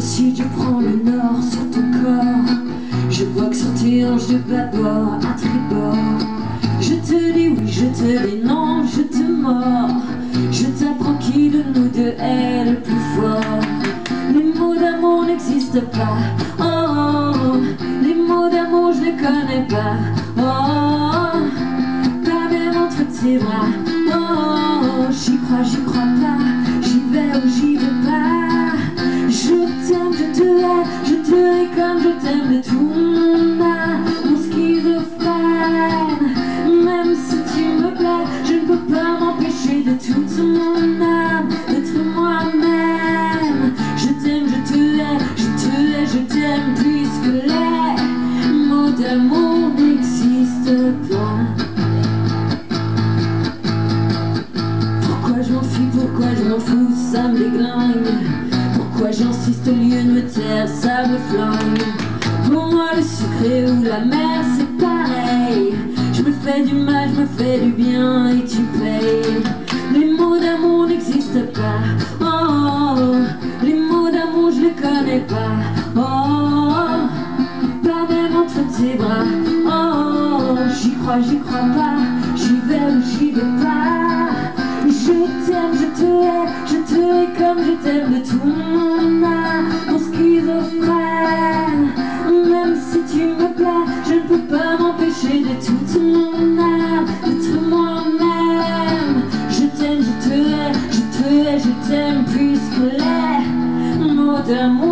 Si je prends le nord sur ton corps, je vois que sur tes hanches de bâbord à tribord. Je te dis oui, je te dis non, je te mords. Je t'apprends qui de nous deux est le plus fort. Les mots d'amour n'existent pas, oh, les mots d'amour je les connais pas, oh, pas même entre tes bras, oh, j'y crois pas, j'y vais ou j'y vais pas. Je t'aime, je te hais comme je t'aime de tout mon âme, mon schizophrène. Même si tu me plais, je ne peux pas m'empêcher de toute mon âme, d'être moi-même. Je t'aime, je te hais, je t'aime, puisque les mots d'amour n'existent pas. Pourquoi je m'enfuis, pourquoi je m'en fous, ça me déglingue. Pourquoi j'insiste au lieu de me taire, ça me flingue. Pour moi le sucré ou la mer c'est pareil. Je me fais du mal, je me fais du bien et tu payes. Les mots d'amour n'existent pas, oh, les mots d'amour je les connais pas, oh, pas même entre tes bras, oh, j'y crois pas, j'y vais ou j'y vais pas. Je t'aime, je te hais comme je t'aime de tout mon âme, mon schizophrène. Même si tu me plais, je ne peux pas m'empêcher de toute mon âme, d'être moi-même. Je t'aime, je te hais, je t'aime, puisque les mots d'amour